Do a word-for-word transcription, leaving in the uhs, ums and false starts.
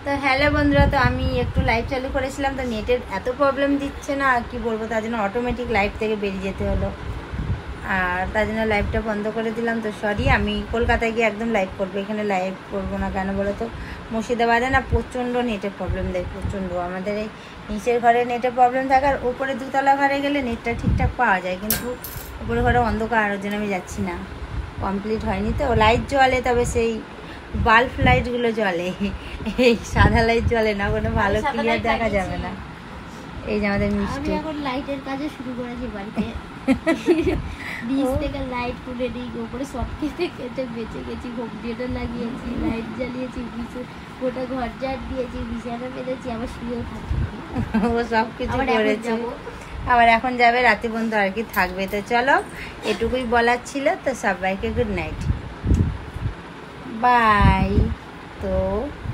তো হ্যালো বন্ধুরা, তো আমি একটু লাইভ চালু করেছিলাম, তো নেটের এত প্রবলেম দিচ্ছে না কি বলবো, তার জন্য অটোমেটিক লাইভ থেকে বেরিয়ে যেতে হলো, আর তার জন্য লাইভটা বন্ধ করে দিলাম। তো সরি, আমি কলকাতায় গিয়ে একদম লাইভ করবো, এখানে লাইভ করবো না। কেন বলো তো, মুর্শিদাবাদে না প্রচণ্ড নেটের প্রবলেম দেয়, প্রচণ্ড। আমাদের এই নিচের ঘরে নেটের প্রবলেম থাকে, আর উপরে দুতলা ঘরে গেলে নেটটা ঠিকঠাক পাওয়া যায়, কিন্তু উপরে ঘরে অন্ধকার, ওর জন্য আমি যাচ্ছি না। কমপ্লিট হয়নি তো, লাইট জ্বলে, তবে সেই বাল্ব লাইটগুলো জ্বলে, এই সাদা লাইট জ্বলে না, কোনো ভালো ক্লিয়ার দেখা যাবে না। এই যে আমাদের মিষ্টি এখন লাইটের কাজে শুরু করেছি বাড়িতে, নিচ থেকে লাইট তুলে নিই, উপরে সব কেটে কেটে বেঁচে গেছি, হোম থিয়েটার লাগিয়েছি, লাইট জ্বালিয়েছি, গোটা ঘর ঝাড় দিয়েছি, বিছানা পেতেছি, আবার শুয়েও থাকি। ও সব কিছু করেছে, আবার এখন যাবে রাতে বন্ধু আর কি থাকবে। তো চলো, এটুকুই বলার ছিল। তো সবাইকে গুড নাইট, বাই। তো